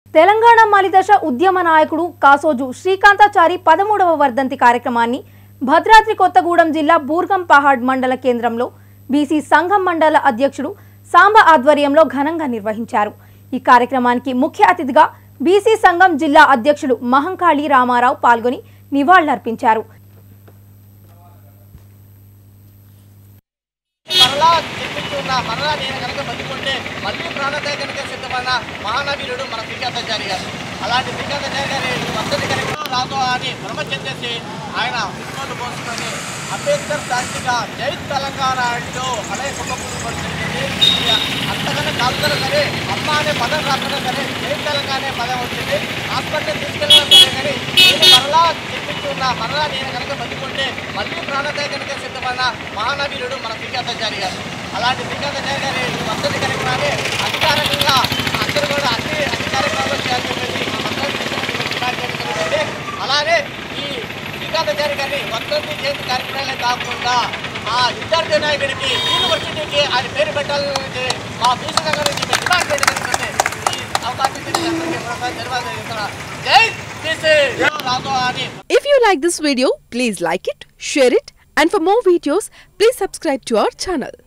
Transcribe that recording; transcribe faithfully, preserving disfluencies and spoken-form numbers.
తెలంగాణ మలిదశ ఉద్యమ నాయకుడు కాసోజు శ్రీకాంతాచారి పదమూడవ వర్ధంతి కార్యక్రమాన్ని భద్రాద్రి కొత్తగూడెం జిల్లా బూర్గం పహాడ్ మండల కేంద్రంలో బీసీ సంఘం మండల అధ్యక్షుడు సాంబ ఆధ్వర్యంలో ఘనంగా నిర్వహించారు। ఈ కార్యక్రమానికి ముఖ్య అతిథిగా బీసీ సంఘం జిల్లా అధ్యక్షుడు మహంకాళి రామారావు పాల్గొని నివాళులర్పించారు। మరలా నేను కనుక బతుకుంటే మళ్ళీ ప్రాణాలతో కనుక సిద్ధమైన మహానవీరుడు మన శ్రీకాంతాచారి గారు। అలాంటి శ్రీకాంతాచారి గారి వర్ధంతి కార్యక్రమం రాదు అని భ్రమ చెందేసి ఆయన ఉద్యోగులు పోసుకొని అంబేద్కర్ శాంతిగా జై తెలంగాణ అంటూ అలాగే కుటుంబం అంతకన్నా కాలుతున్నా సరే అమ్మ అనే పదం రాకుండా సరే జై తెలంగాణ అనే పదం వచ్చింది। హాస్పిటల్ తీసుకెళ్ళినా సరే కానీ నేను మరలా తెప్పించున్న మరలా నేను కనుక బతుకుంటే మళ్ళీ ప్రాణాలతో కనుక సిద్ధమైన మహానవీరుడు మన శ్రీకాంతాచారి గారు। అలాంటి శ్రీకాంతాచారి గారి వర్ధంతి కార్యక్రమాన్ని అధికారికంగా అందరూ కూడా అన్ని అన్ని కార్యక్రమాలు చేయాలని చెప్పేసి అలానే ఈ శ్రీకాంతాచారి గారిని వర్ధంతి చేసే కార్యక్రమాలే కాకుండా ఆ విద్యార్థి నాయకుడికి యూనివర్సిటీకి ఆయన పేరు పెట్టాలని మా బీసీ సంఘం నుంచి డిమాండ్ చేయడం ఈ అవకాశం ధన్యవాదాలు। జై బీసీ రాజు అని। If you like this video, please like it, share it, and for more videos, please subscribe to our channel.